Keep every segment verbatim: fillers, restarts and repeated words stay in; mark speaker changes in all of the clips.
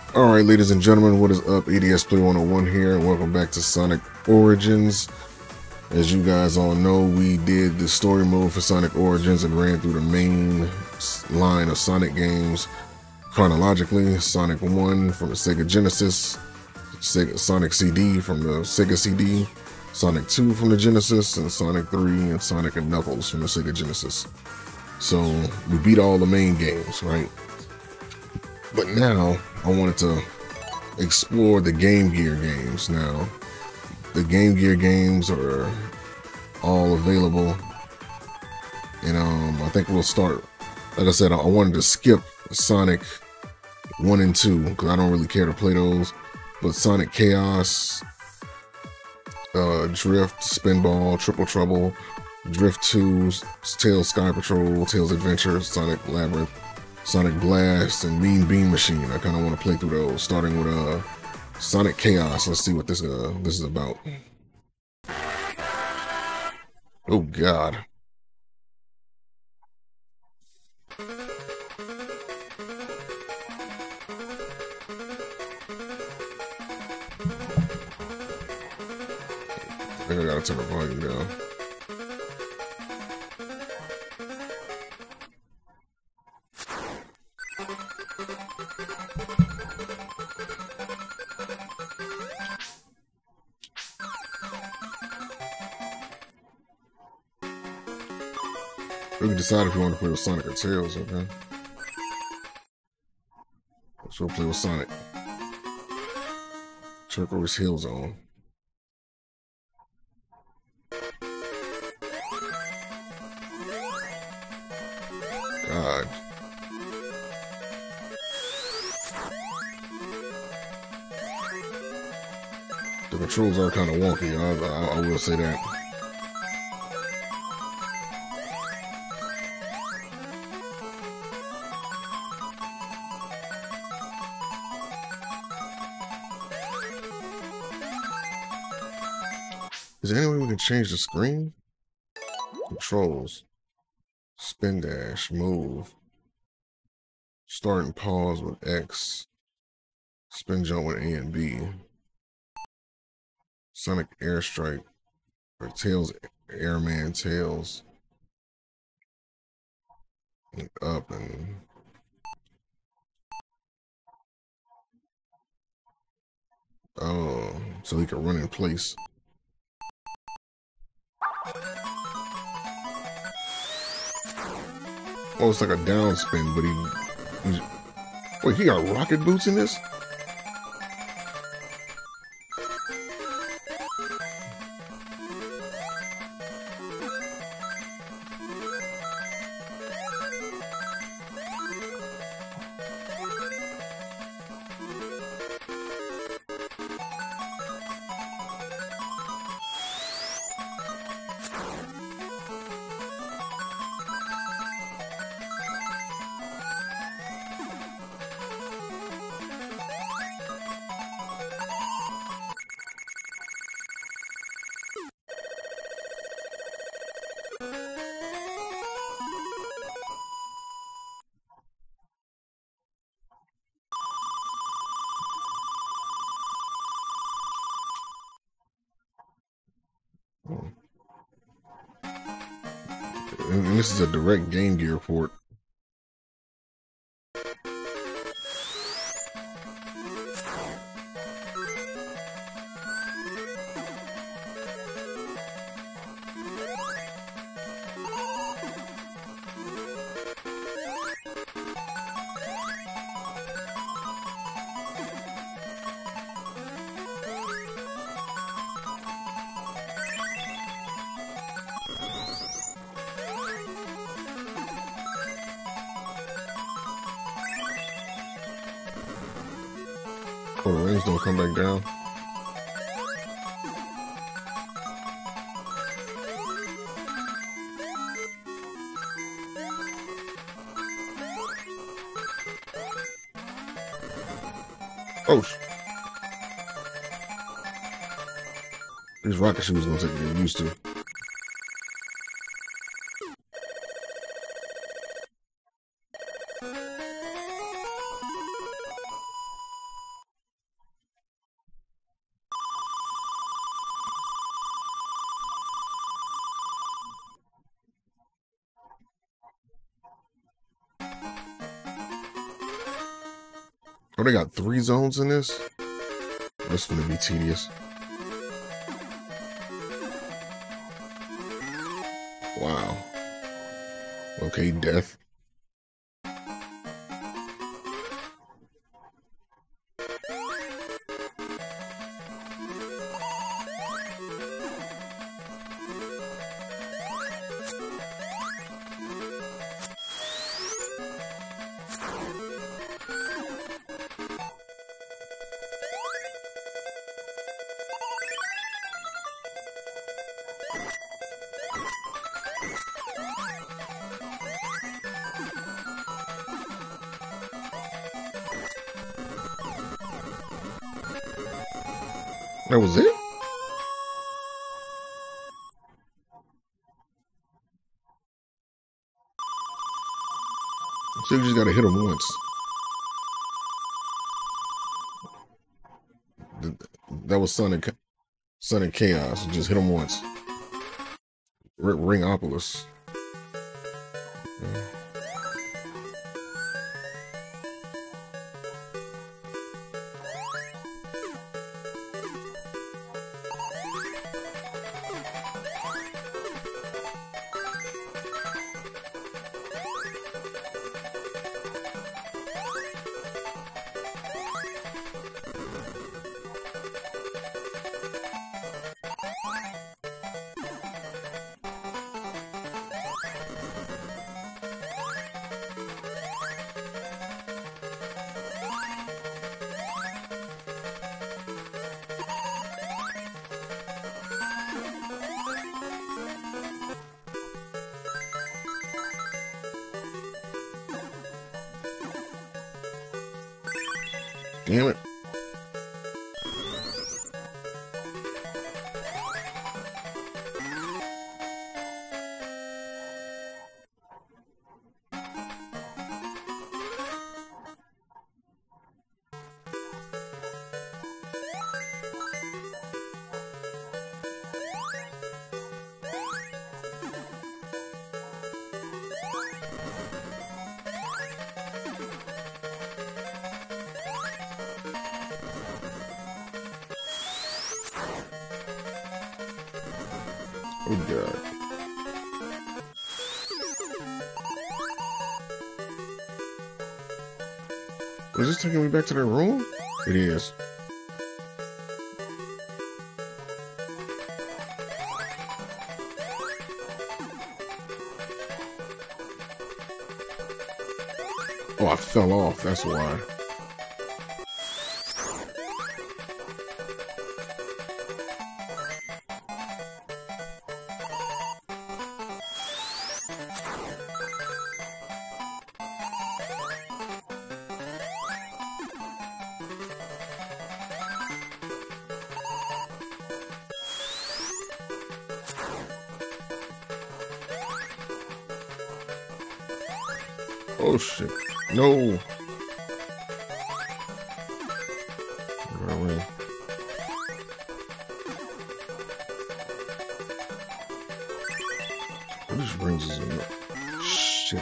Speaker 1: Alright, ladies and gentlemen, what is up? A D S Play one oh one here, and welcome back to Sonic Origins. As you guys all know, we did the story mode for Sonic Origins and ran through the main line of Sonic games chronologically. Sonic one from the Sega Genesis, Sega, Sonic C D from the Sega C D, Sonic two from the Genesis, and Sonic three and Sonic and Knuckles from the Sega Genesis. So we beat all the main games, right? But now I wanted to explore the Game Gear games. Now, the Game Gear games are all available, and um, I think we'll start. Like I said, I wanted to skip Sonic one and two because I don't really care to play those. But Sonic Chaos, uh, Drift, Spinball, Triple Trouble, Drift two, Tails Sky Patrol, Tails Adventure, Sonic Labyrinth, Sonic Blast, and Mean Beam Machine. I kind of want to play through those, starting with uh, Sonic Chaos. Let's see what this uh, this is about. Oh God! I think I gotta turn the volume down. We can decide if you want to play with Sonic or Tails, okay? So we'll play with Sonic. Turquoise Hill Zone. God. The controls are kind of wonky, I, I, I will say that. Is there any way we can change the screen? Controls. Spin dash, move. Start and pause with X. Spin jump with A and B. Sonic Airstrike. Or Tails, Airman Tails. And up and... Oh, so he can run in place. Oh, it's like a down spin, but he... He's, wait, he got rocket boots in this? And this is a direct Game Gear port. Oh, the rings don't come back down. Oh, these rocket shoes gonna take to get used to. Oh, they got three zones in this? That's gonna be tedious. Wow. Okay, death. That was it? So you just gotta hit him once. That was Sonic, Sonic Chaos. Just hit him once. R Ringopolis. Yeah. Damn it. Oh God. Is this taking me back to their room? It is. Oh, I fell off, that's why. Oh shit. No. Run away. What just brings us in? Shit.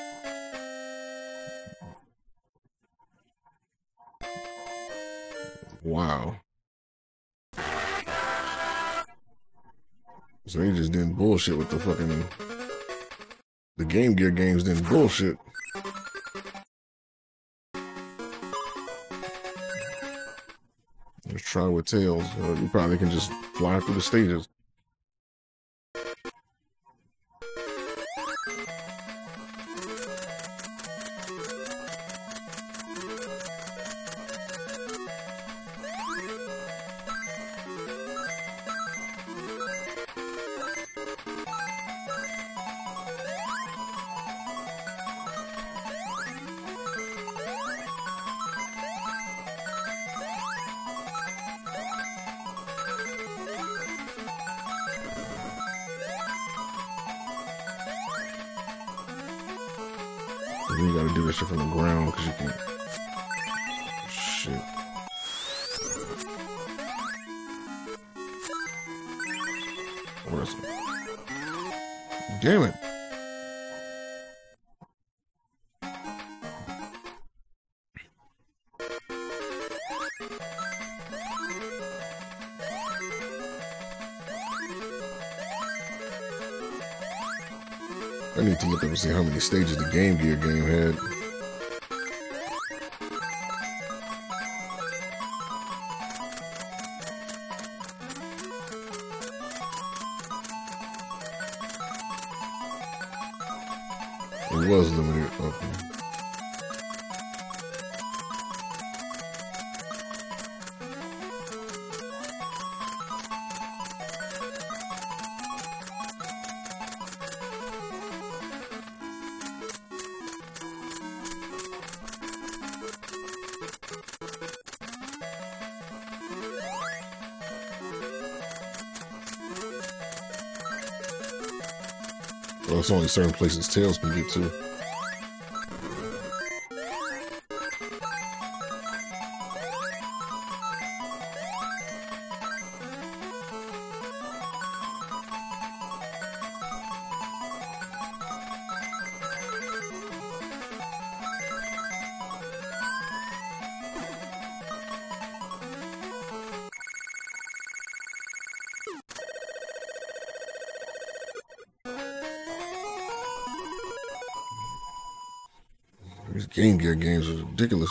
Speaker 1: Wow. So they just didn't bullshit with the fucking... The Game Gear games didn't bullshit. Let's try with Tails. Uh, you probably can just fly through the stages. You gotta do this shit from the ground because you can. Shit. Where's it? Damn it. I need to look up and see how many stages the Game Gear game had. It was limited. Okay. Well, it's only certain places Tails can get to. These Game Gear games are ridiculous.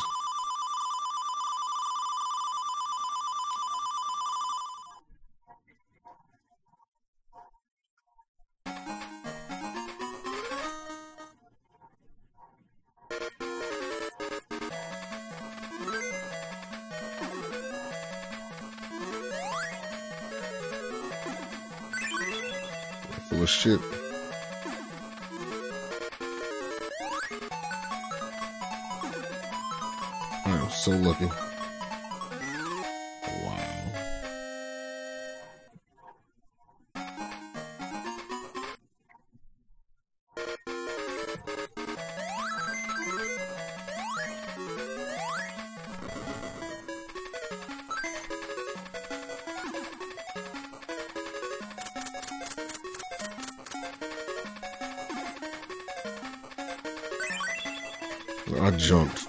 Speaker 1: Full of shit. I am so lucky. Wow. I jumped.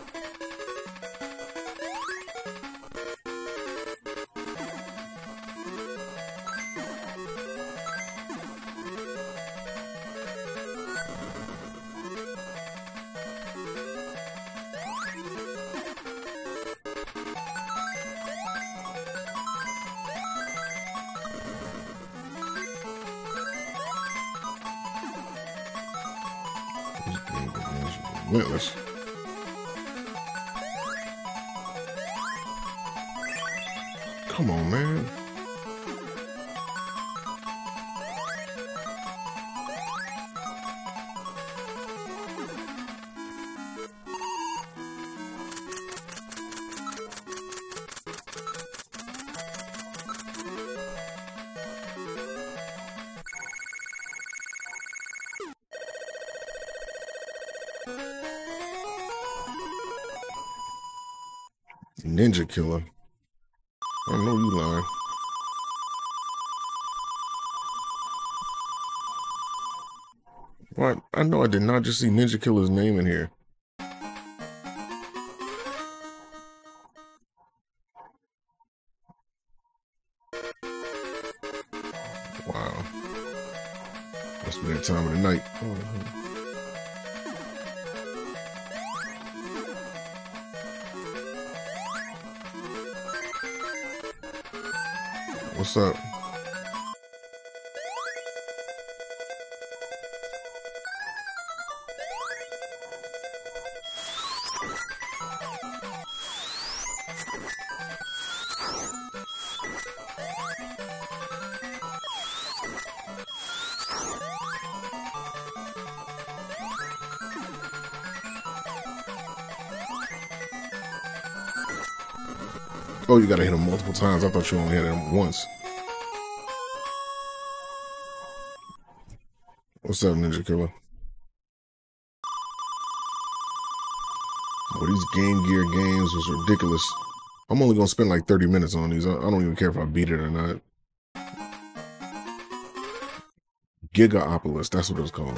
Speaker 1: This game is relentless. Come on, man. Ninja Killer. I know you lying. What? I know I did not just see Ninja Killer's name in here. Wow. Must be that time of the night. Mm-hmm. What's up? Oh, you gotta hit him multiple times. I thought you only hit him once. What's up, Ninja Killer? Oh, these Game Gear games was ridiculous. I'm only gonna spend like thirty minutes on these. I don't even care if I beat it or not. Gigaopolis, that's what it was called.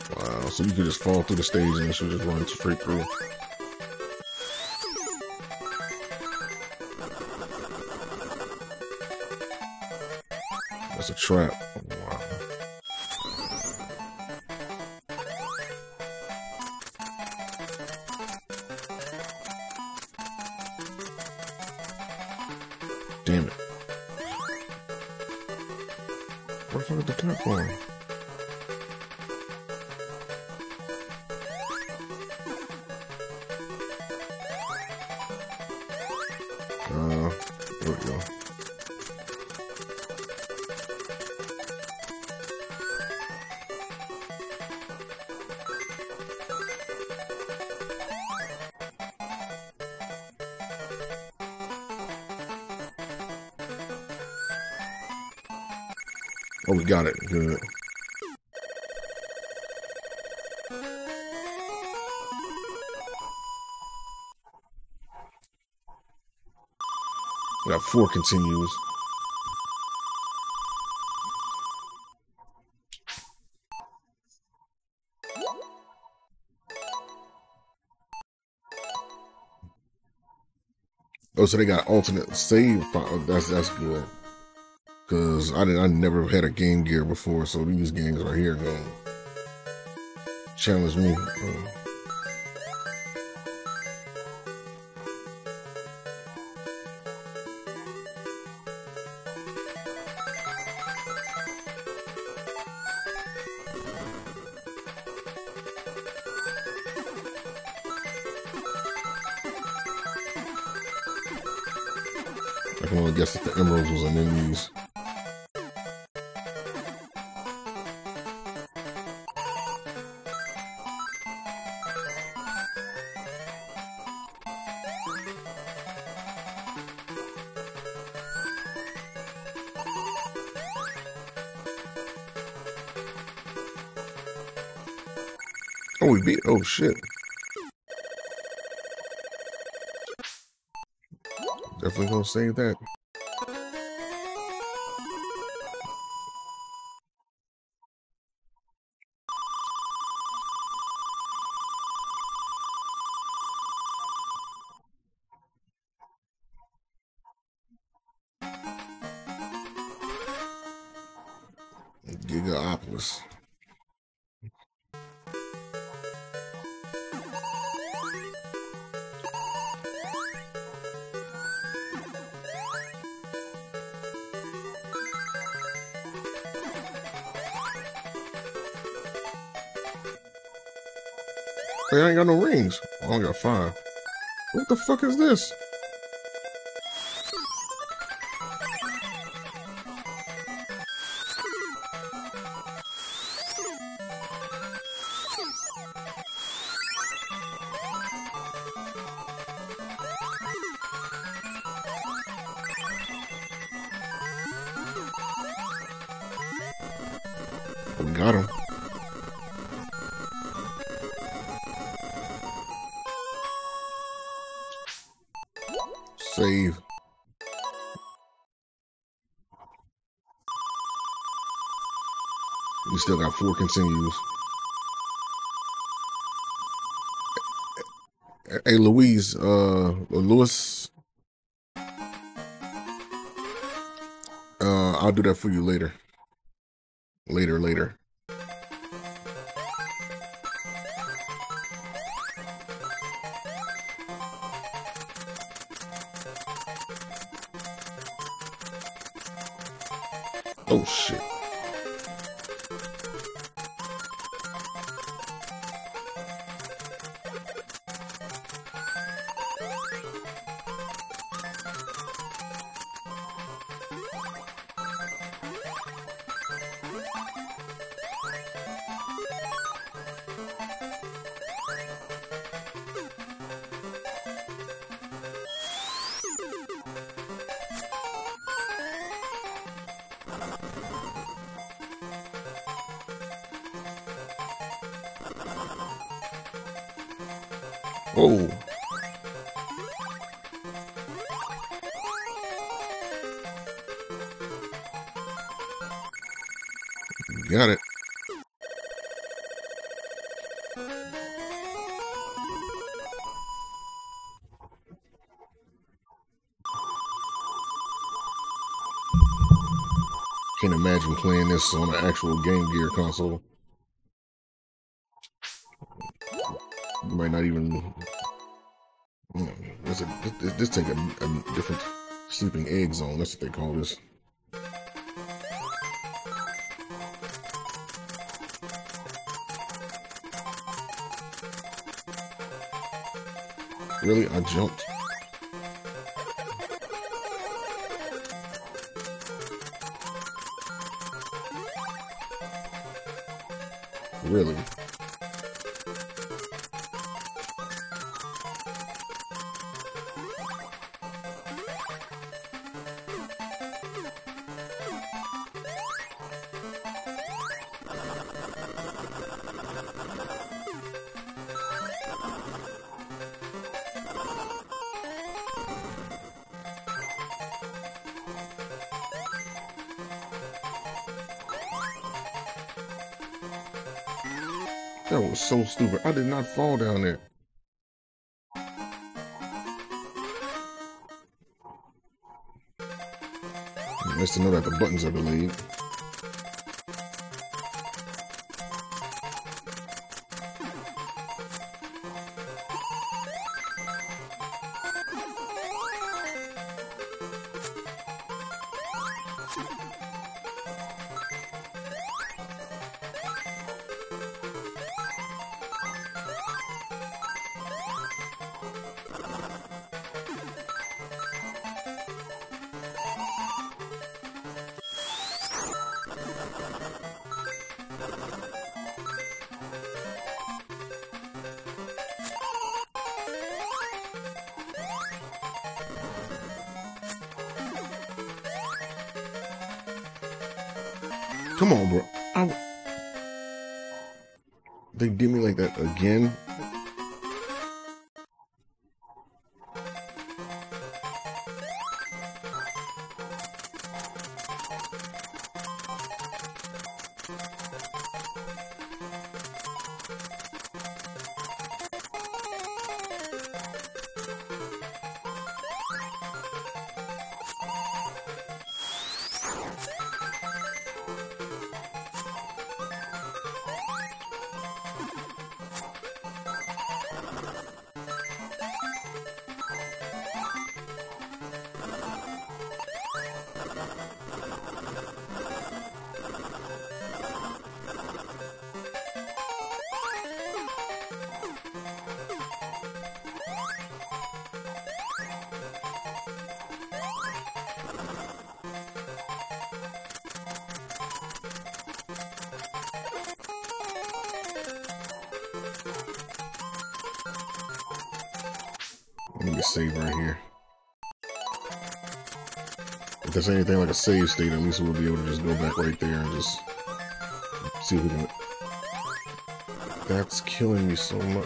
Speaker 1: Wow, so you could just fall through the stage and it should just run straight through. That's a trap. Wow. Damn it. Where the fuck is the platform? Uh, there we go. Oh, we got it. Good. We got four continues. Oh, so they got alternate save. That's that's good. Cause I didn't, I never had a Game Gear before, so these games right here gonna challenge me. Uh, I can only guess that the emeralds was in these. Oh, we beat. Oh shit. Definitely gonna save that. Gigaopolis. Hey, I ain't got no rings. I only got five. What the fuck is this? We got him. Save. We still got four continues. Hey, Louise, uh, Lewis, uh, I'll do that for you later. Later, later. Oh shit. Oh. Got it. Can't imagine playing this on an actual Game Gear console. You might not even. You know, this, this, this take a, a different sleeping egg zone. That's what they call this. Really? I jumped. Really? That was so stupid. I did not fall down there. Nice to know that the buttons are delayed. Come on, bro. I... They did me like that again. Let me save right here. If there's anything like a save state, at least we'll be able to just go back right there and just see if we can. That's killing me so much.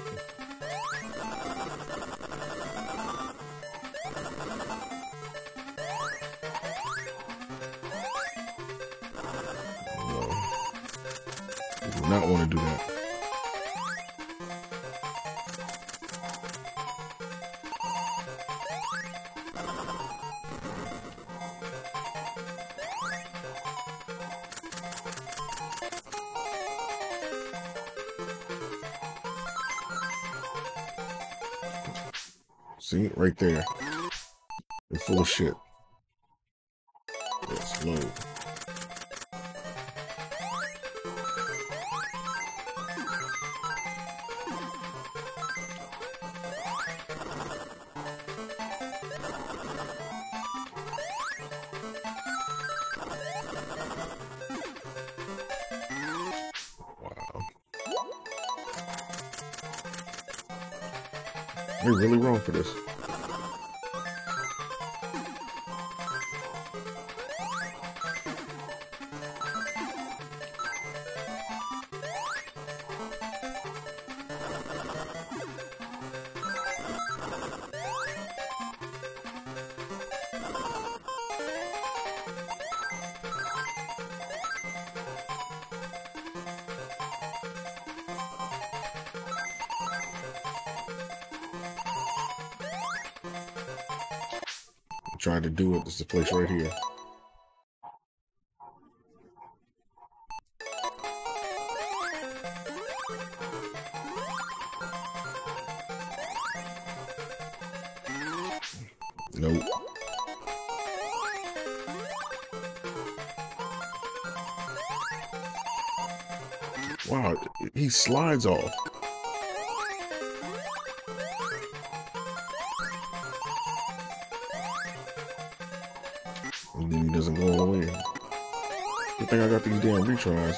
Speaker 1: No. I do not want to do that. See, right there. They're full of shit. Let's load. Wow. They're really wrong for this. Tried to do it. This is the place right here. Wow, he slides off. And then he doesn't go all the way. Good thing I got these damn retries.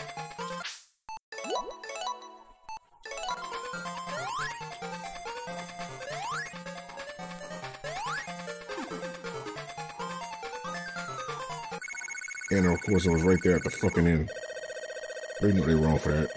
Speaker 1: And of course it was right there at the fucking end. They knew they were wrong for that.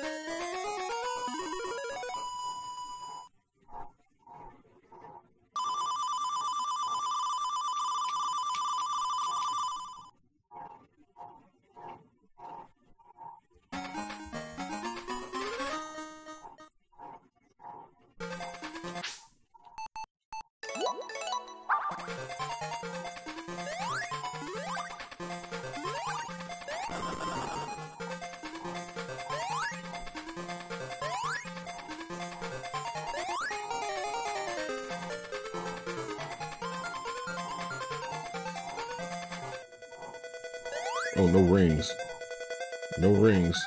Speaker 1: Oh, no rings. No rings.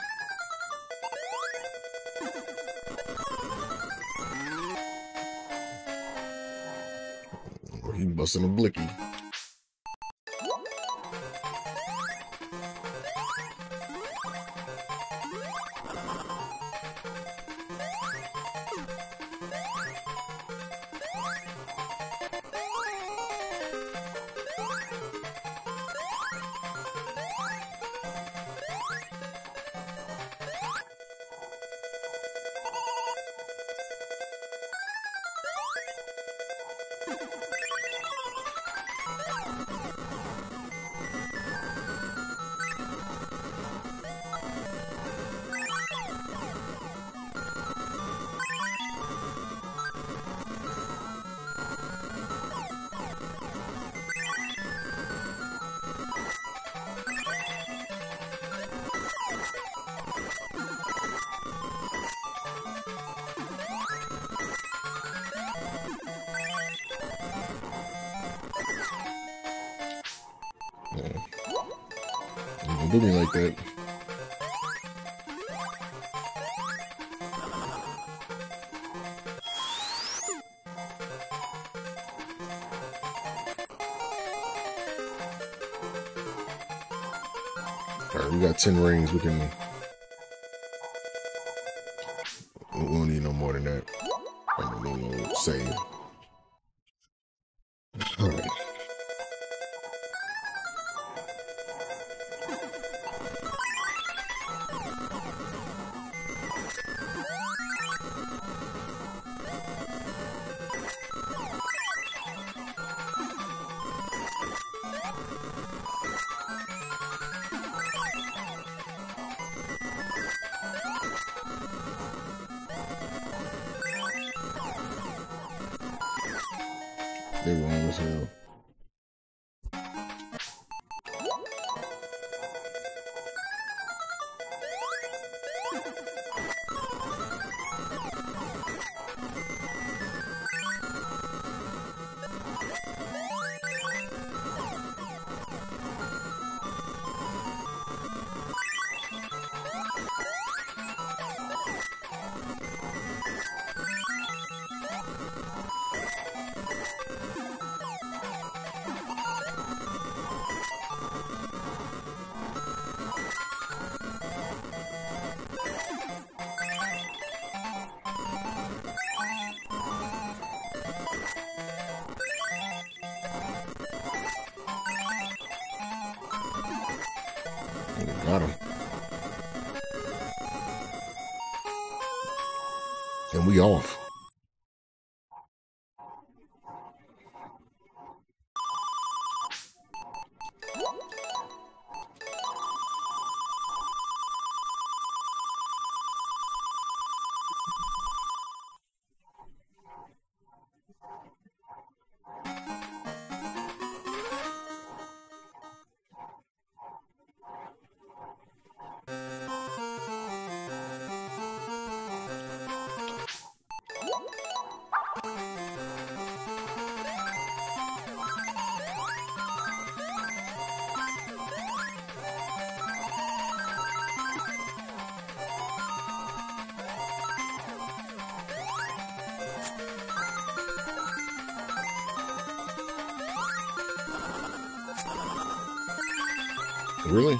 Speaker 1: Oh, he busting a blicky. Don't do me like that. Alright, we got ten rings. We can... We don't need no more than that. I don't know, save. Alright. They wrong as hell. Got him. And we off. Really?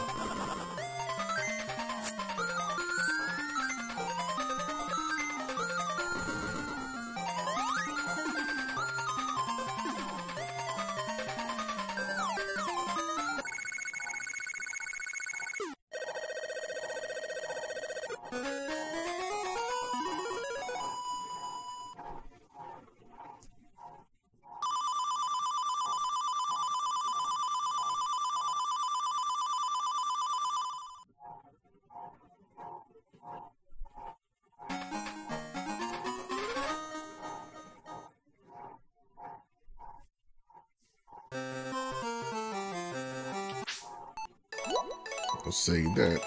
Speaker 1: I'll say that.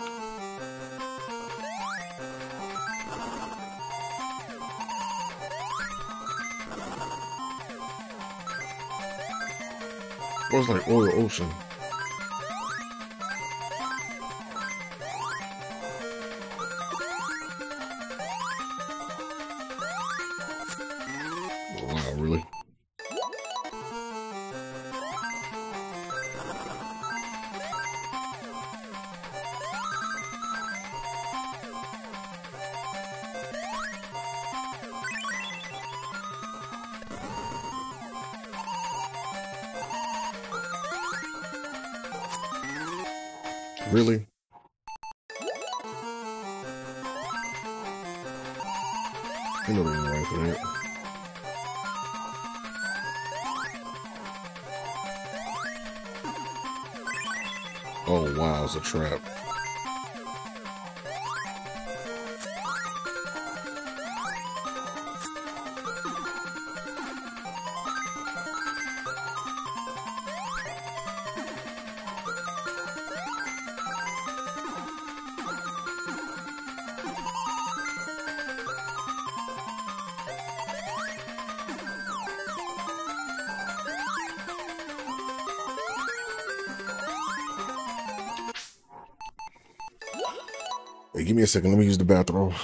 Speaker 1: It was like oil ocean. Wow, really? Really? You know they ain't right for that. Oh wow, it's a trap. Hey, give me a second. Let me use the bathroom.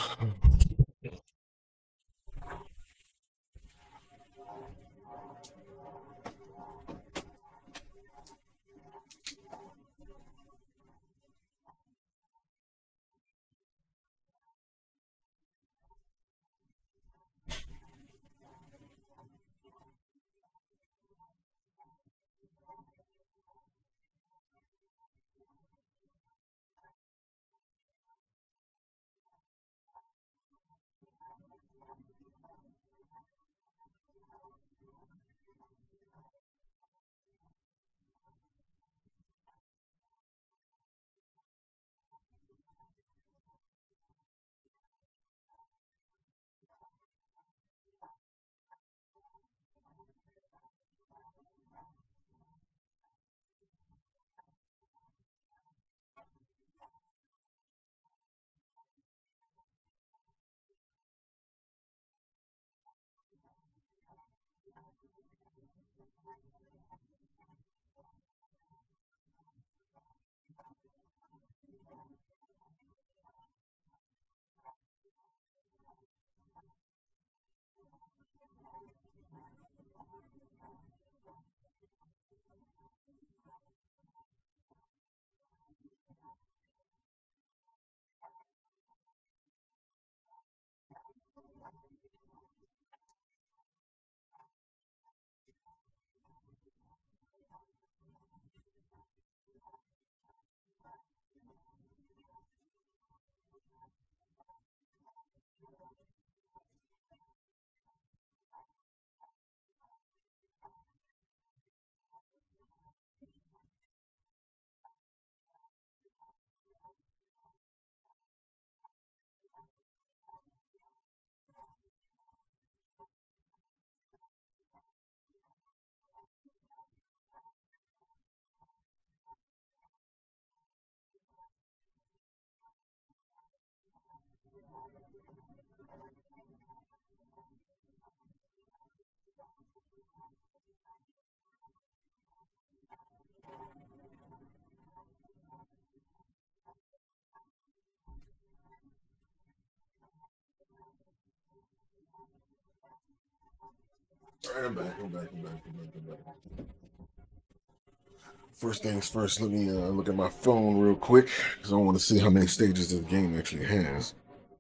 Speaker 1: All right, I'm back. I'm back. I'm back. I'm back. I'm back. First things first, let me uh, look at my phone real quick because I want to see how many stages this game actually has.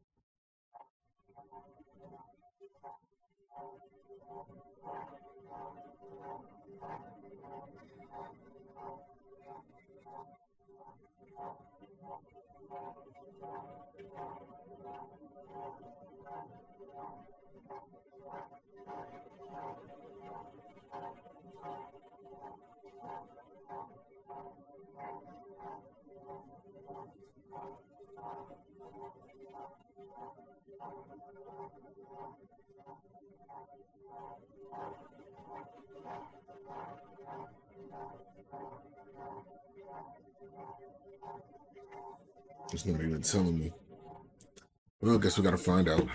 Speaker 1: It's not even telling me. Well, I guess we gotta find out.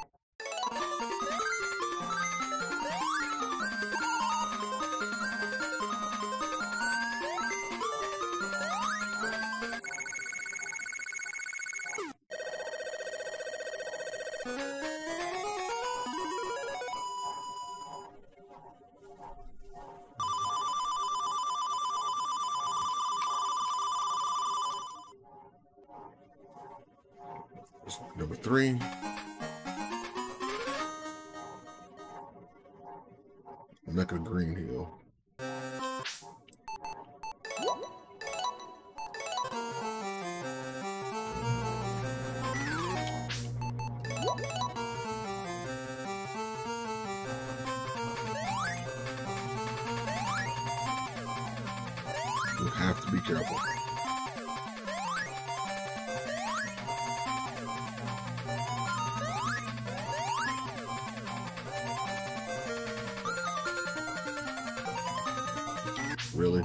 Speaker 1: Number three. Mecca Green Hill. You have to be careful. Really?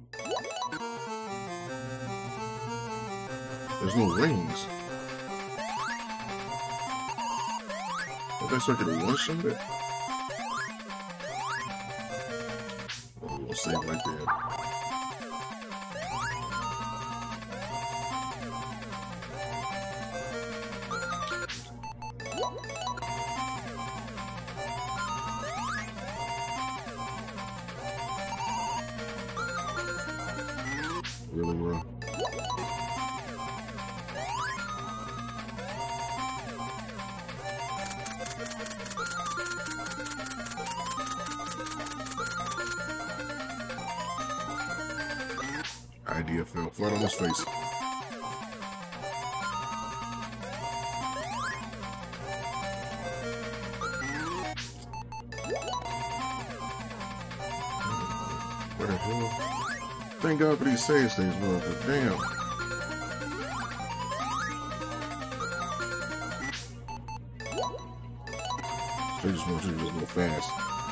Speaker 1: There's no rings. I guess I could have one shot it. Oh, we'll save right there. Really well. Idea fell flat on his face. Where the hell? Thank God for these save states, bro, but damn. They just want you to just go fast.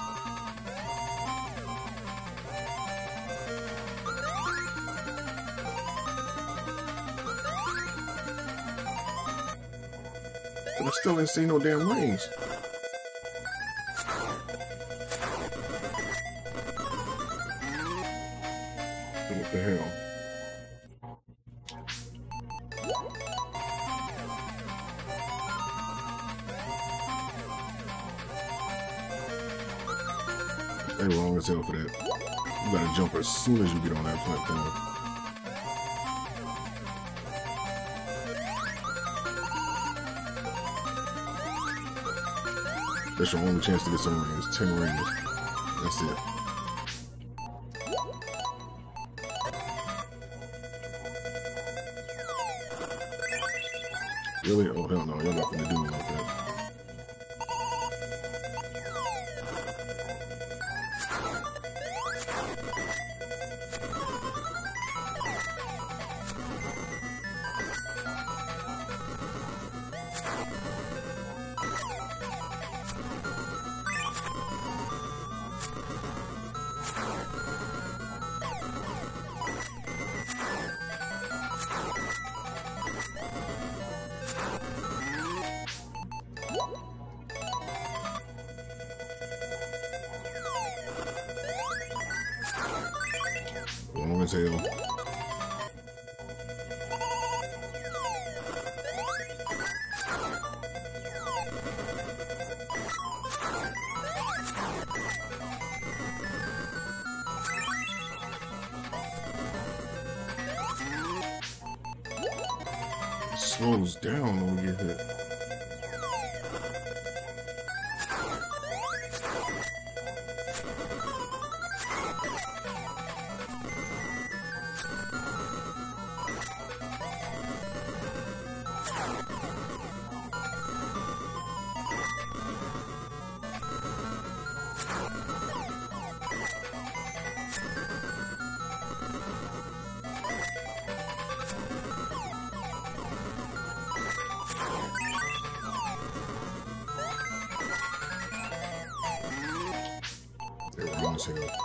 Speaker 1: But I still ain't seen no damn rings. What the hell? They wrong as hell for that. You gotta jump as soon as you get on that platform. That's your only chance to get some rings. Ten rings. That's it. Really? Oh, hell no. Y'all got nothing to do like that. Long as hell. slows down when we get hit. They're wrong as hell.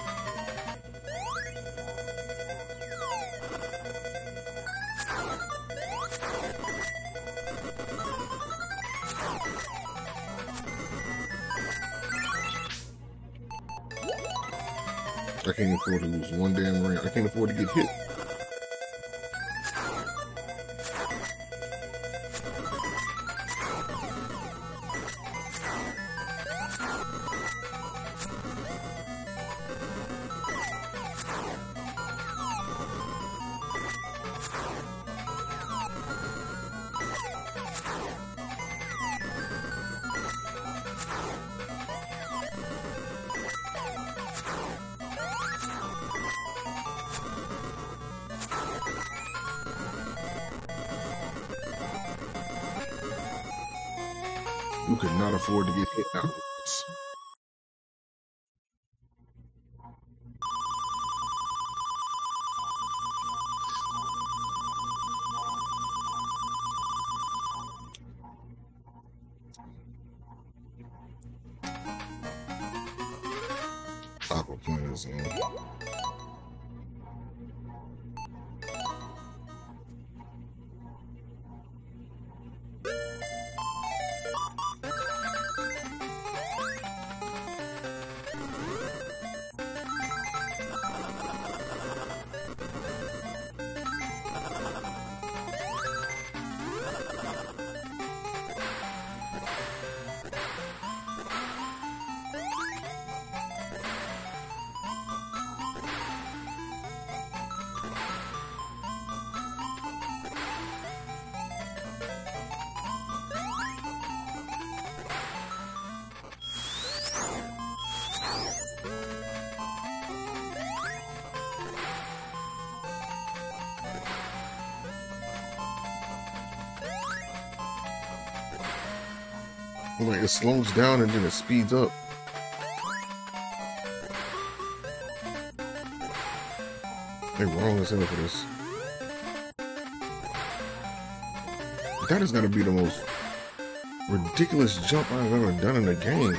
Speaker 1: I can't afford to lose one damn round. I can't afford to get hit. You could not afford to get hit afterwards. Aquaplanet is on. Like, it slows down and then it speeds up. They're wrong as hell for this. That is gonna be the most ridiculous jump I've ever done in a game.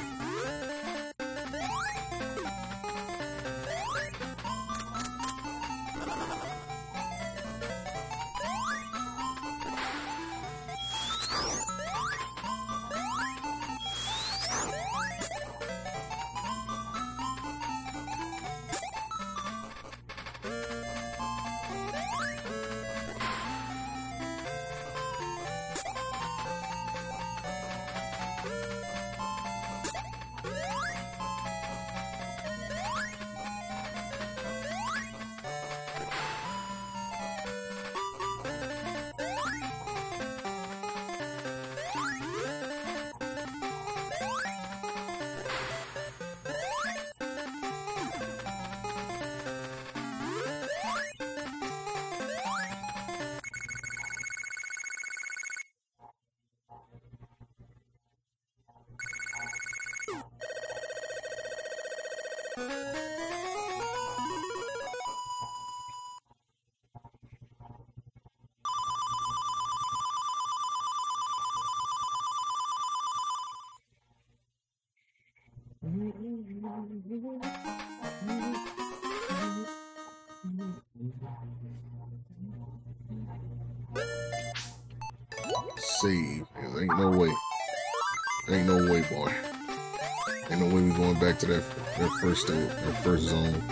Speaker 1: Save. There ain't no way. Ain't no way, boy. Ain't no way we going back to that, that first state, that first zone.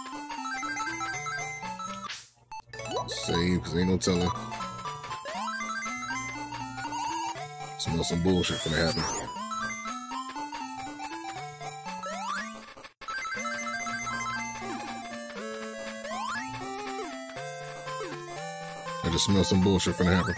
Speaker 1: Save, because ain't no telling. Smell some bullshit finna happen. I just smell some bullshit finna happen.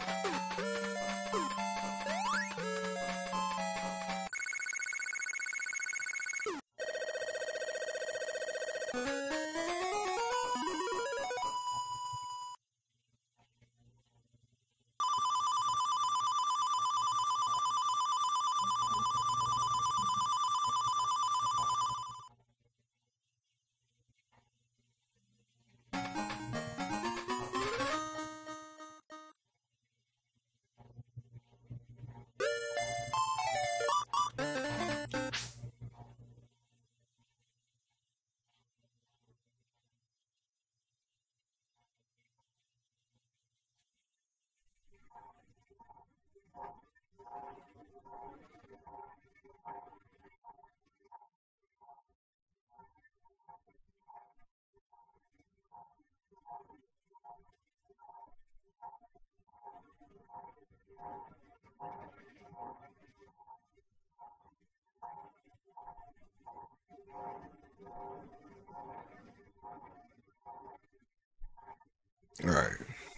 Speaker 1: All right.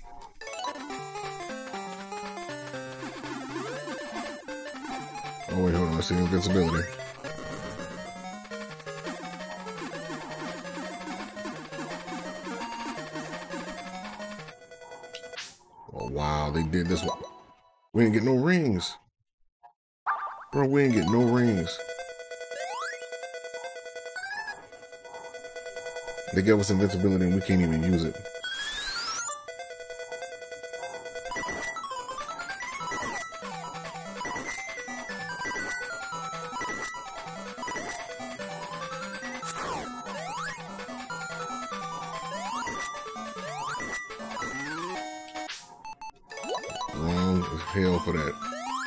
Speaker 1: Oh wait, hold on. I see invincibility. Oh wow, they did this one. We didn't get no rings, bro. We didn't get no rings. They gave us invincibility and we can't even use it. Long as hell for that.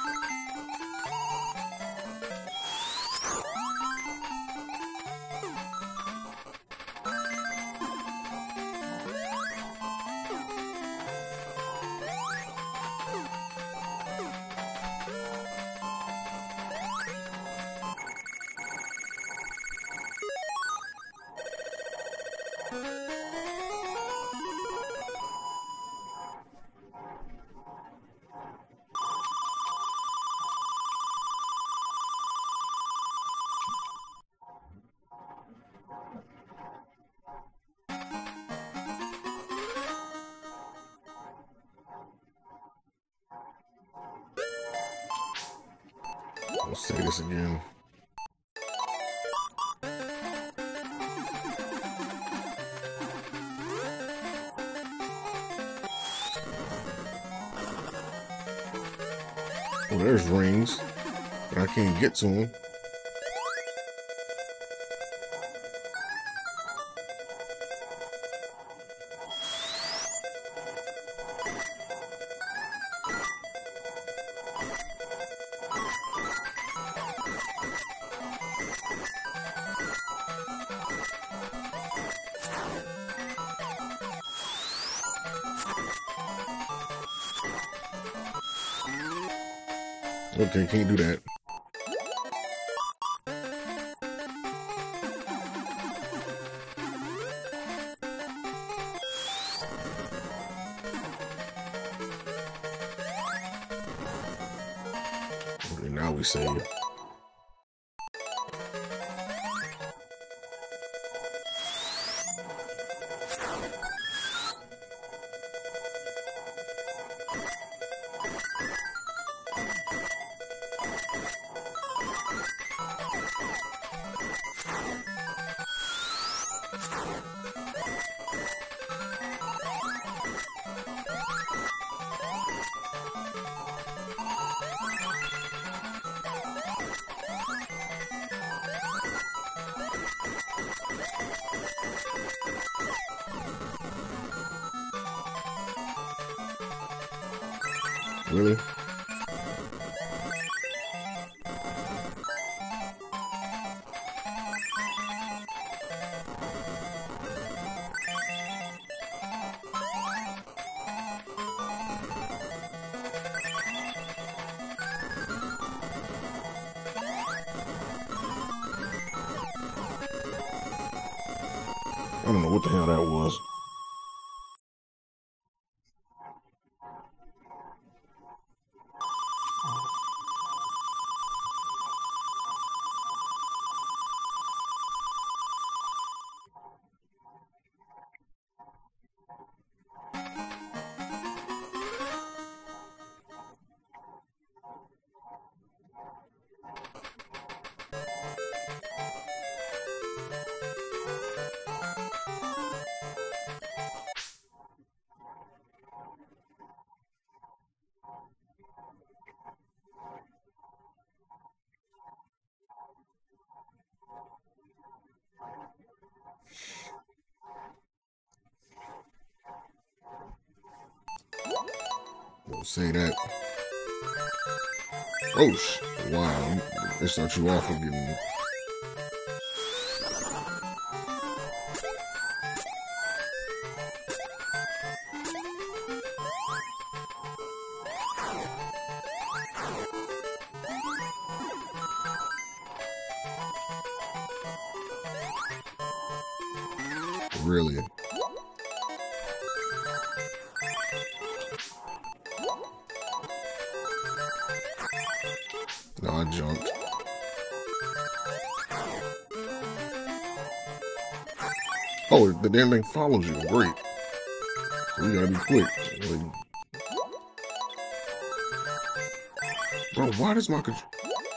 Speaker 1: Let's say this again. Oh, there's rings, but I can't get to them. Okay, can't do that. Okay, now we save. Really? don't know what the hell that was. Don't say that. Oh, sh wow. They start you off with getting. Really? No, I jumped. Oh, the damn thing follows you. Great. So you gotta be quick. Like, bro, why does my control...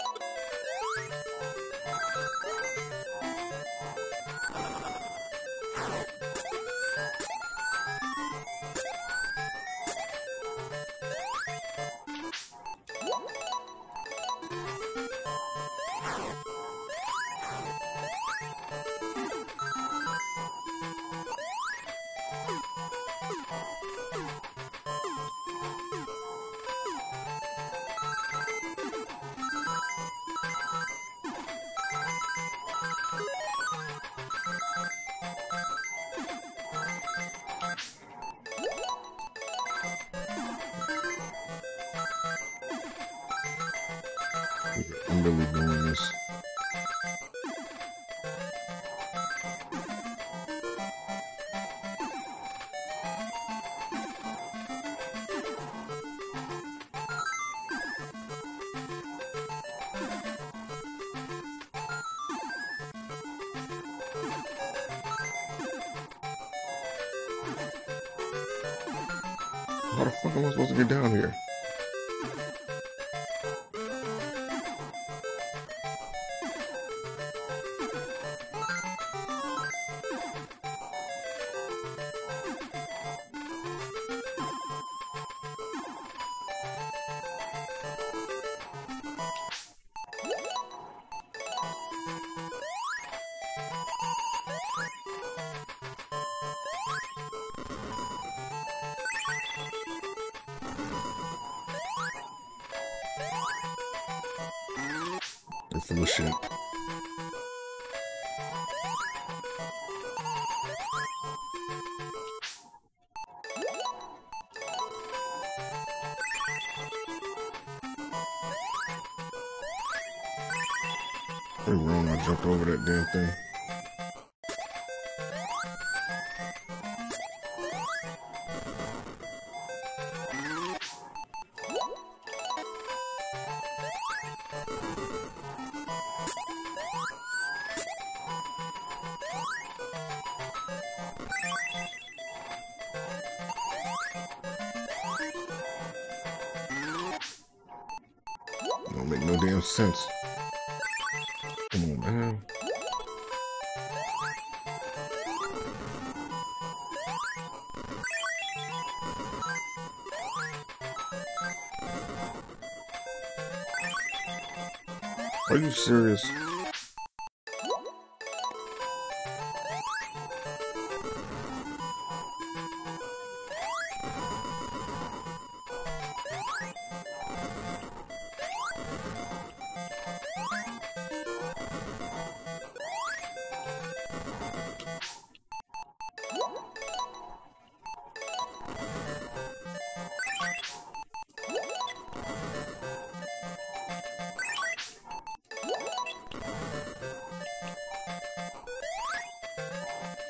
Speaker 1: I'm really doing this. How the fuck am I supposed to get down here? They're full of shit. Pretty wrong, I jumped over that damn thing. Don't make no damn sense. Come on, man. Are you serious?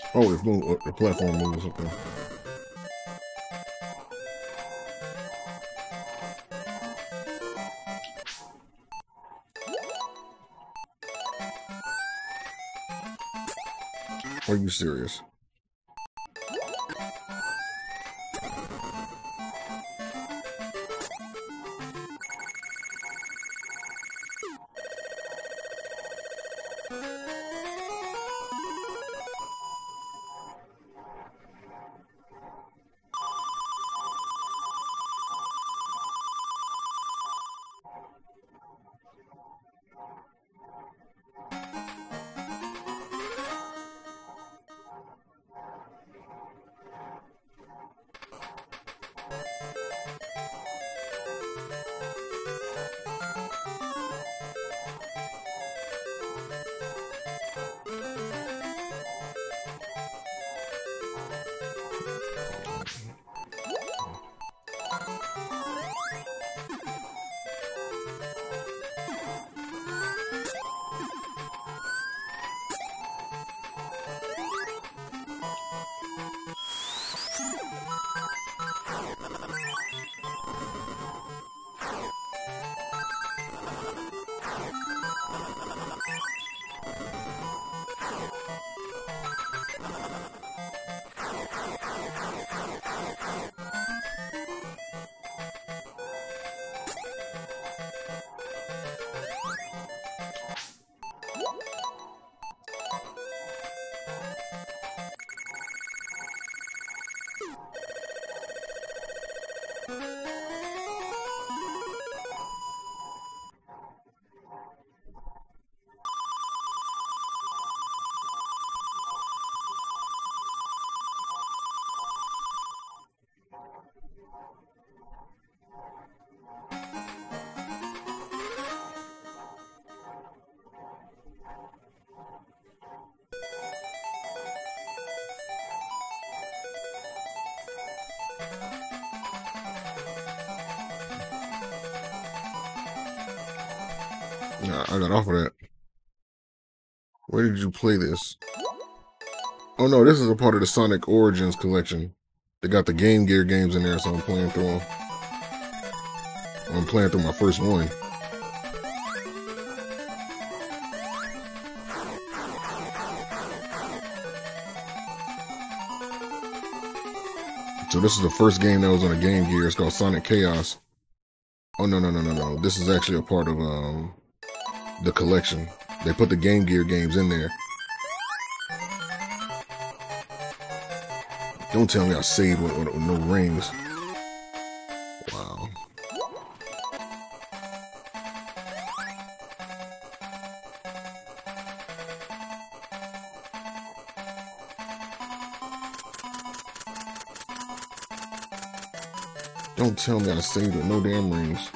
Speaker 1: Oh, it's move, the platform moves. Okay. Are you serious? Nah, I got off of that. Where did you play this? Oh no, this is a part of the Sonic Origins collection. They got the Game Gear games in there, so I'm playing through them. I'm playing through my first one. So this is the first game that was on a Game Gear. It's called Sonic Chaos. Oh no no no no no! This is actually a part of um the collection. They put the Game Gear games in there. Don't tell me I saved with, with, with no rings. Wow. Don't tell me I saved with no damn rings.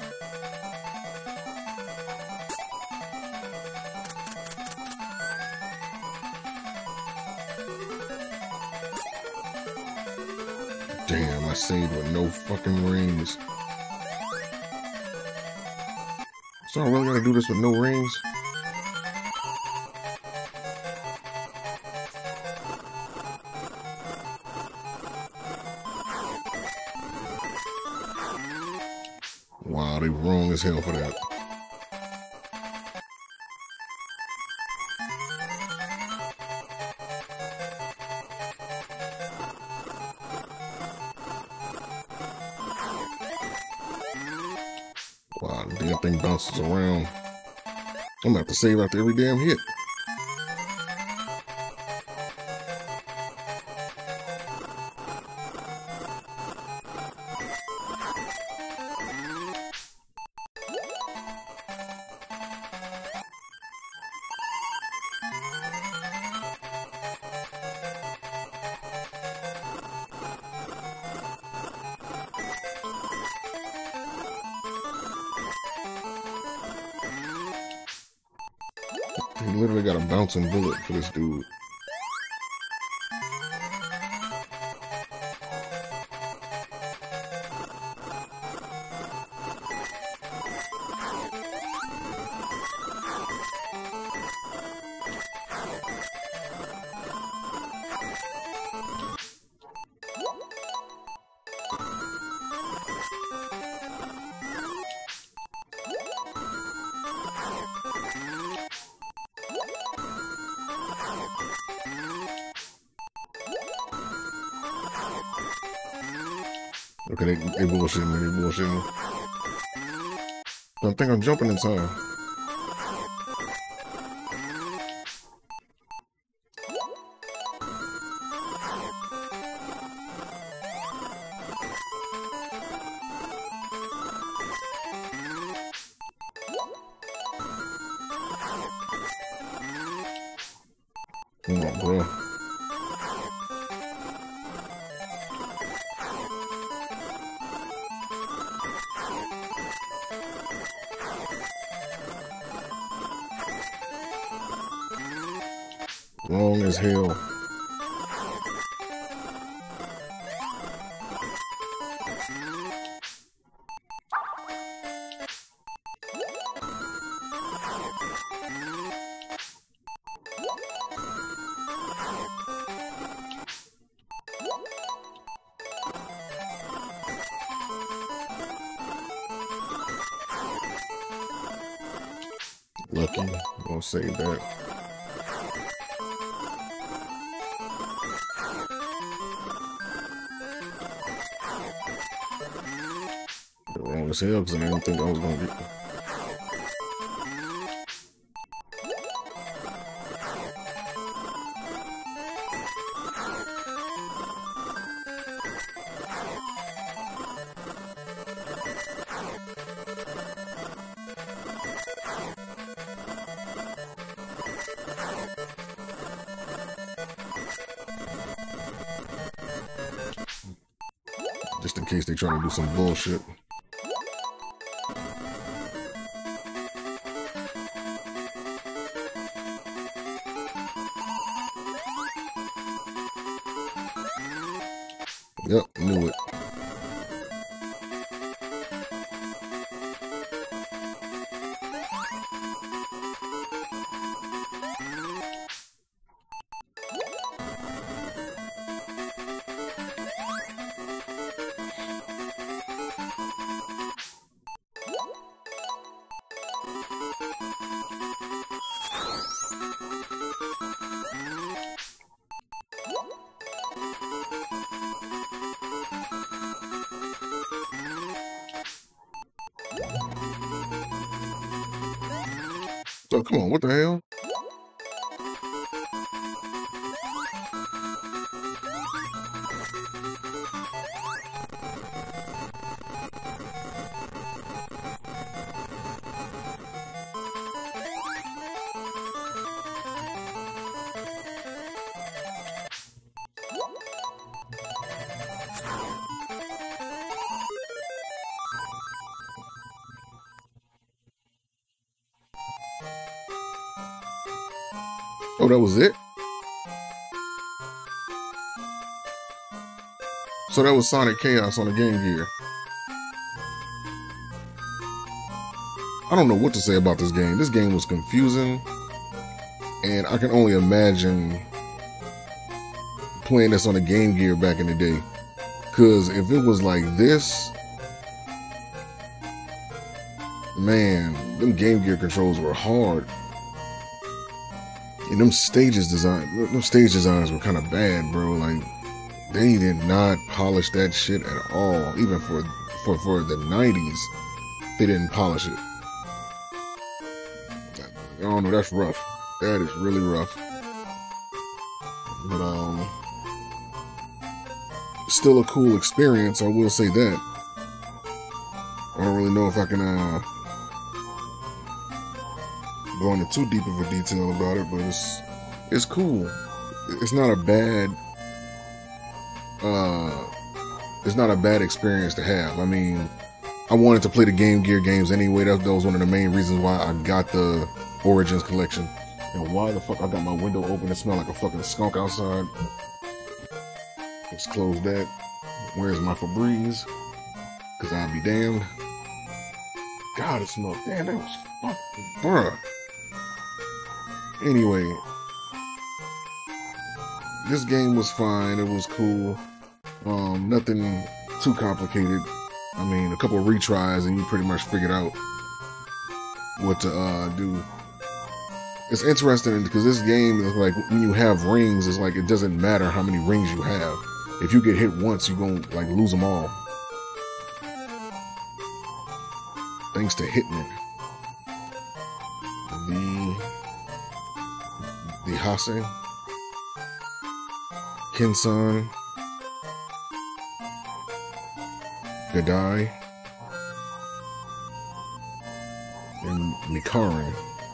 Speaker 1: Damn, I saved with no fucking rings. So I really gotta do this with no rings? Wow, they wrong as hell for that. Wow, the damn thing bounces around. I'm gonna have to save after every damn hit. He literally got a bouncing bullet for this dude. Okay, they, they bullshitting me, they bullshitting me. I think I'm jumping in time. Come on, bro. Long as hell. Lucky. I'm gonna save that. Wrong as hell because I didn't think I was gonna get. Just in case they try to do some bullshit. Yep, knew it. So come on, what the hell? Oh, that was it? So that was Sonic Chaos on the Game Gear. I don't know what to say about this game. This game was confusing, and I can only imagine playing this on the Game Gear back in the day. Because if it was like this, man, them Game Gear controls were hard. And them stages design, them stage designs were kind of bad, bro. Like, they did not polish that shit at all. Even for for for the nineties, they didn't polish it. I don't know, that's rough. That is really rough. But um, still a cool experience. I will say that. I don't really know if I can uh. go into too deep of a detail about it, but it's it's cool. It's not a bad uh it's not a bad experience to have. I mean, I wanted to play the Game Gear games anyway. That, that was one of the main reasons why I got the Origins collection. And why the fuck I got my window open? It smelled like a fucking skunk outside. Let's close that. Where's my Febreze? Cause I'll be damned. God, it smelled. Damn, that was fucking bruh. Anyway, this game was fine. It was cool. Um, nothing too complicated. I mean, a couple of retries and you pretty much figured out what to uh, do. It's interesting because this game is like, when you have rings, it's like it doesn't matter how many rings you have. If you get hit once, you're gonna like lose them all. thanks to Hitman. The the Hase, Kinsan, Gadai, and Mikarin.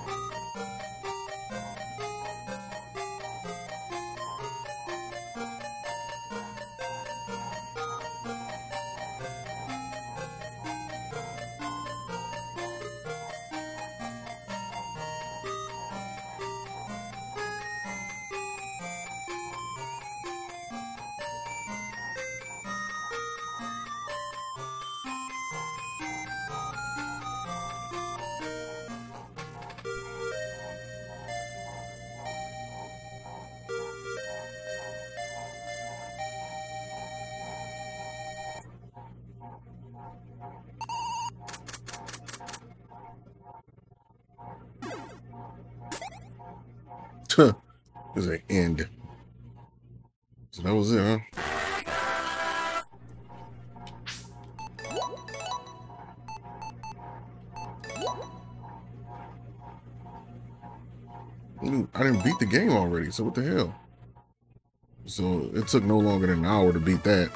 Speaker 1: There's an end. So that was it, huh? Ooh, I didn't beat the game already, so what the hell? So it took no longer than an hour to beat that.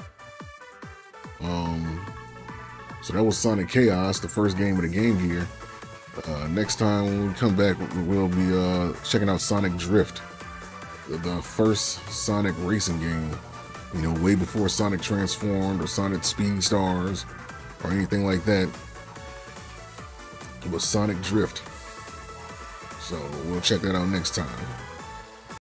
Speaker 1: Um, so that was Sonic Chaos, the first game of the game here. Uh, next time when we come back, we'll be uh, checking out Sonic Drift, the first Sonic racing game. You know, way before Sonic Transformed or Sonic Speed Stars or anything like that. It was Sonic Drift. So we'll check that out next time.